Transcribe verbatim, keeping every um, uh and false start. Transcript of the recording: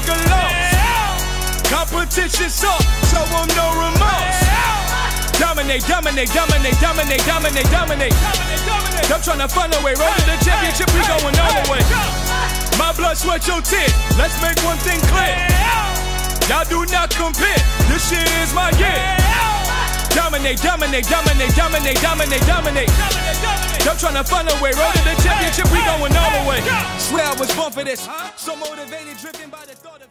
take a loss. Competition suck, show them no remorse. Dominate, dominate, dominate, dominate, dominate, dominate. I'm tryna find a way, roll to the championship, we going all the way. My blood, sweat, your tears, let's make one thing clear. Y'all do not compare, this shit is my year. Dominate, dominate, dominate, dominate, dominate, dominate. I'm tryna find a way, roll to the championship, we going all the way. Swear I was born for this, so motivated, driven by the thought of